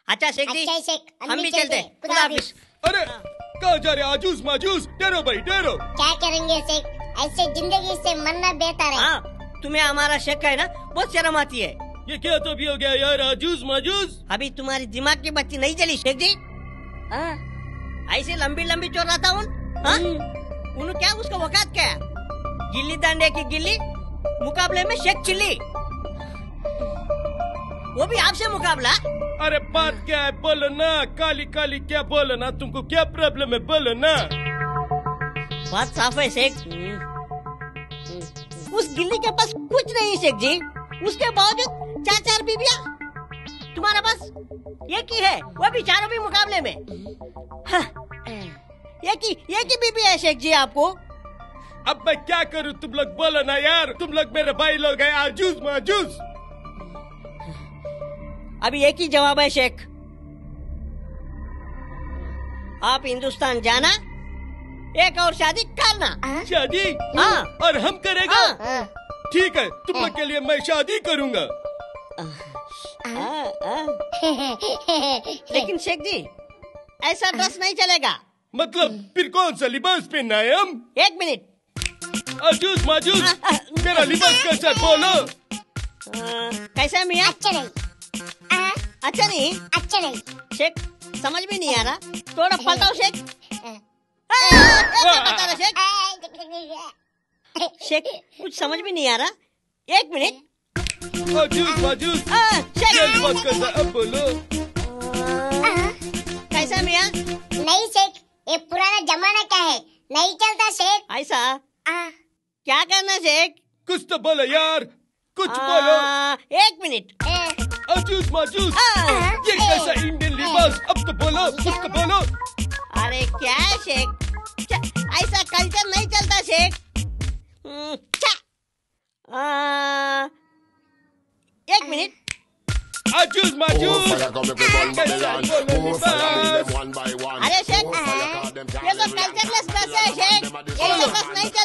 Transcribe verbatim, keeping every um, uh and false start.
अच्छा शेख जी, अच्छा शेख, हम भी चलते। खुदा हाफिज। अरे कहाँ जा रहे आजूज माजूज? डरो भाई डरो। क्या करेंगे शेख, ऐसे जिंदगी से मरना बेहतर है। हाँ, तुम्हें हमारा शेख है ना, बहुत शर्म आती है। ये क्या तो भी हो गया यार, आजूज माजूज। अभी तुम्हारी दिमाग की बत्ती नहीं जली शेख जी? हाँ, ऐसे लंबी लंबी चोर रहा था उन, हाँ? उन्हें क्या उसका वकात क्या है? गिल्ली डंडे की गिल्ली मुकाबले में शेख चिल्ली, वो भी आपसे मुकाबला। अरे बात क्या है बोलो ना, काली काली क्या बोलो ना, तुमको क्या प्रॉब्लम है बोलो ना। बात साफ है शेख, उस गिल्ली के पास कुछ नहीं शेख जी, उसके बावजूद चार चार बीबियां, तुम्हारे पास एक ही है, वो भी चारों भी मुकाबले में। हाँ, एक ही एक ही बीबी है शेख जी आपको। अब मैं क्या करूं, तुम लोग बोलो ना यार, तुम लोग मेरे भाई लोग हैं, आजूज माजूज। अभी एक ही जवाब है शेख, आप हिंदुस्तान जाना, एक और शादी करना। शादी? हाँ। और हम करेगा? हाँ। ठीक है, तुम लोग के लिए मैं शादी करूंगा। हाँ, हाँ। लेकिन शेख जी ऐसा ड्रेस नहीं चलेगा। मतलब फिर कौन सा लिबास पहनना है हम? एक मिनट, आजूज माजूज, मेरा लिबास कैसा बोलो? कैसा मियाँ? अच्छा नहीं। आ, अच्छा नहीं? अच्छा नहीं शेख, समझ में नहीं आ रहा, थोड़ा पलटाओ शेख। बता रहा शेख। शेख कुछ समझ में नहीं आ रहा, एक मिनट। आजूज माजूज, शेख लिबास कैसा अब बोलो? कैसा मियाँ? नहीं शेख, ये पुराना जमाना का है, नहीं चलता शेख। ऐसा? आ, क्या करना शेख? कुछ तो बोलो यार, कुछ बोलो। एक मिनट। आजूज माजूज, ये कैसा इंडियन लिबास, अब तो बोलो, कुछ तो बोलो। अरे क्या है शेख, ऐसा कल्चर नहीं चलता शेख। आ, एक मिनट। आजूज माजूज, अरे शेख, ये तो कल्चरलेस ड्रेस है शेख, ये ड्रेस नहीं